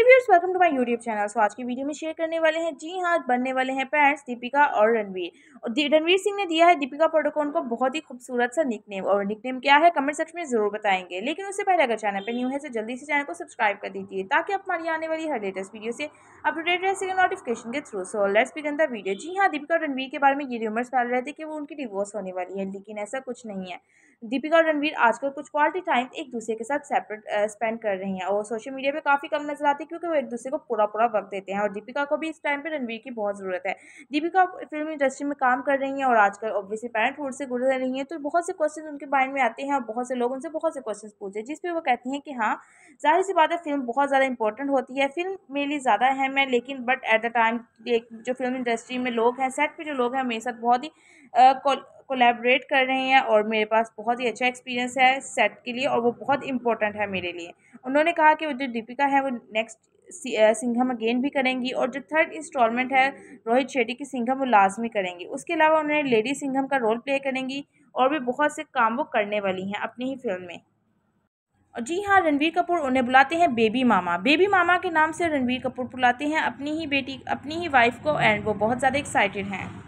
Viewers, welcome to my YouTube channel. So आज की video में शेयर करने वाले हैं, जी हाँ, बनने वाले हैं पेरेंट्स दीपिका और रणवीर। और रणवीर सिंह ने दिया है दीपिका पादुकोण को बहुत ही खूबसूरत सा निकनेम, और निकनेम क्या है कमेंट सेक्शन में जरूर बताएंगे। लेकिन उससे पहले अगर चैनल पर न्यू है तो जल्दी से चैनल को सब्सक्राइब कर दीजिए ताकि आप हमारी आने वाली हर लेटेस्ट वीडियो से अपडेट रह सके नोटिफिकेशन के through. So let's begin the video. जी हाँ, दीपिका और रणवीर के बारे में ये रूमर्स फैल रहे थे कि वो उनकी डिवोर्स होने वाली है, लेकिन ऐसा कुछ नहीं है। दीपिका और रणवीर आजकल कुछ क्वालिटी टाइम एक दूसरे के साथ सेपरेट स्पेंड कर रही हैं, और सोशल मीडिया पे काफ़ी कम नजर आती है क्योंकि वो एक दूसरे को पूरा पूरा वक्त देते हैं। और दीपिका को भी इस टाइम पे रणवीर की बहुत ज़रूरत है। दीपिका फिल्म इंडस्ट्री में काम कर रही हैं और आजकल ऑब्वियसली पेरेंटहुड से गुजर रही हैं, तो बहुत से क्वेश्चन उनके माइंड में आते हैं और बहुत से लोग उनसे बहुत से क्वेश्चन पूछे, जिसपे वो कहती हैं कि हाँ, जाहिर सी बात है, फिल्म बहुत ज़्यादा इंपॉर्टेंट होती है, फिल्म मेरे लिए ज़्यादा अहम है, लेकिन बट एट द टाइम जो फिल्म इंडस्ट्री में लोग हैं, सेट पे जो लोग हैं, मेरे साथ बहुत ही कोलैबोरेट कर रहे हैं और मेरे पास बहुत ही अच्छा एक्सपीरियंस है सेट के लिए, और वो बहुत इंपॉर्टेंट है मेरे लिए। उन्होंने कहा कि जो दीपिका है वो नेक्स्ट सिंघम अगेन भी करेंगी, और जो थर्ड इंस्टॉलमेंट है रोहित शेट्टी की सिंघम वो लाजमी करेंगी। उसके अलावा उन्होंने लेडी सिंघम का रोल प्ले करेंगी, और भी बहुत से काम वो करने वाली हैं अपनी ही फिल्म में। और जी हाँ, रणवीर कपूर उन्हें बुलाते हैं बेबी मामा। बेबी मामा के नाम से रणवीर कपूर बुलाते हैं अपनी ही बेटी, अपनी ही वाइफ को, एंड वो बहुत ज़्यादा एक्साइटेड हैं।